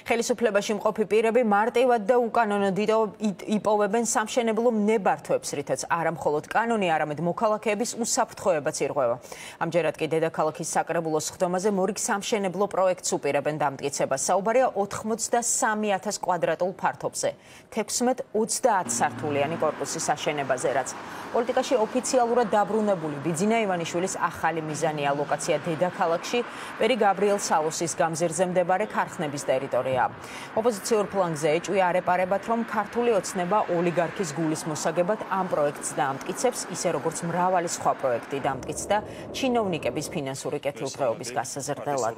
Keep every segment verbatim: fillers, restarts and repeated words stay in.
ხელისუფლებაში მყოფი პირები მარტივად და უკანონოდ იპოვებენ სამშენებლო ნებართვებს, რითაც არა მხოლოდ კანონი, არამედ მოქალაქეების უსაფრთხოებაც ირღვევა. ამჯერად კი დედაქალაქის საკრებულოს ხდომაზე მორიგ სამშენებლო პროექტს უპირებენ დამტკიცებას. საუბარია ოცდამეტ ათას კვადრატულ ფართობზე, თექვსმეტ ოცდაათ სართულიანი კორპუსის აშენებაზე, რაც პოლიტიკაში ოფიციალურად დაბრუნებული ბიძინა ივანიშვილის ახალი მიზანია. ლოკაცია დედაქალაქში, პერი გაბრიელ სალოსის გამზირზე მდებარე ქარხნების ტერიტორიაა. ოპოზიციურ ფლანგზე ეჭვია არეპარებათ, რომ ქართული ოცნება ოლიგარქის გულის მოსაგებად ამ პროექტს დაამტკიცებს, ისე როგორც მრავალი სხვა პროექტი დაამტკიცდა ჩინოვნიკების ფინანსური კეთილდღეობის გასაზრდელად.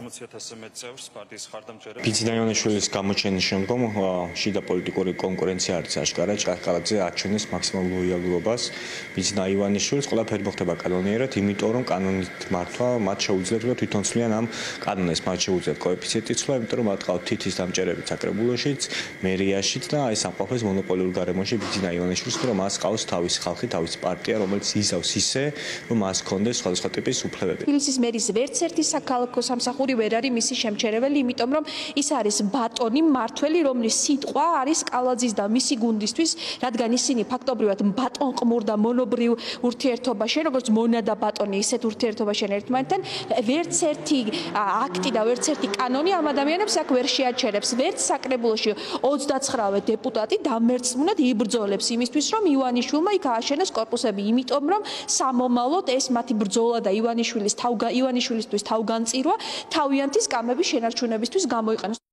ბიძინა ივანიშვილის გამოჩენის შემდგომ შიდა პოლიტიკური კონკურენცია არის აშკარა, ჭყალაძე აჩვენეს მაქსიმალურ ლოიალობას ბიძინა ივანიშვილს, ყველაფერი მოხდება კანონიერად, იმიტომ რომ კანონით მართვა მათ შეუძლიათ და თვითონ ცვლიან ამ კანონს, მათ შეუძლიათ კოეფიციენტის ცვლა, იმიტომ რომ მათ ყავთ თითის დამჭერები საკრებულოშიც, მერიაშიც და აი სამყოფეს მონოპოლიურ გარემოში ბიძინა ივანიშვილს, რომ მას ყავს თავისი ხალხი, თავისი პარტია, რომელიც იზავს ისე, რომ მას ჰქონდეს სხვადასხვა ტიპის უფლებები. თბილისის მერის ვერც ერთი საქალაქო სამსახური ვერ არის მისი შემჩერებელი, იმიტომ რომ ის არის ბატონი, მართველი, რომლის სიტყვა არის კალაძის და მისი გუნდისთვის, რადგან ისინი ფაქტობრივად ბატონყმურ და მონობრივ ურთიერთობაში, როგორც მონა და ბატონი, ისეთ ურთიერთობაში ერთმანეთთან, ვერც ერთი აქტი და ვერც ერთი კანონი ამ ადამიანებს აქ ვერ შეაჩერებს. ვერც საკრებულოში ოცდაცხრამე დეპუტატი დამერწმუნედ იბრძოლებს იმისთვის, რომ ივანიშვილმა იქ ააშენოს კორპუსები, იმიტომ რომ სამომავლოდ ეს მათი ბრძოლა და ივანიშვილის თავგან ივანიშვილისთვის თავგანწირვა თავიანთი სკამების შენარჩუნებისთვის გამოიყენოს.